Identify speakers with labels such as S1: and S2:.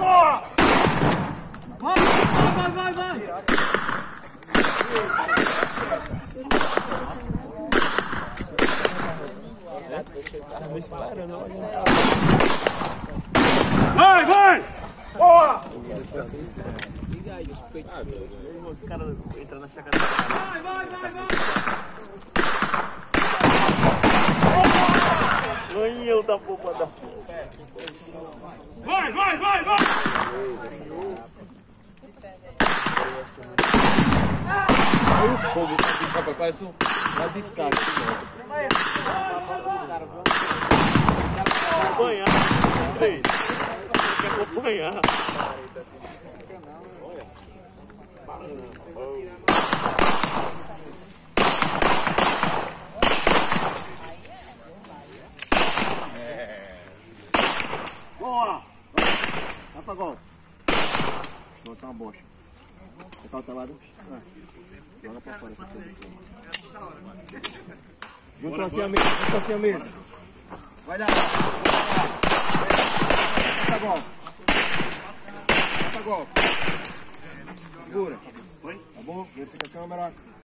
S1: Boa!
S2: Vai!
S3: Não espera, não.
S1: Vai! Boa!
S3: Os caras entram na chácara.
S2: Vai!
S3: Ganhou da popa da.
S1: Vai!
S3: Olha o fogo, rapaz, parece uma descarga. Acompanhar, três. Tem que acompanhar.
S1: Boa! Vai pra gol. Botar uma bocha. Botar o telado. Joga pra fora.
S3: Junto assim a mesa,
S1: Vai dar. Vai pra gol. Segura. Tá bom? Verifica a câmera.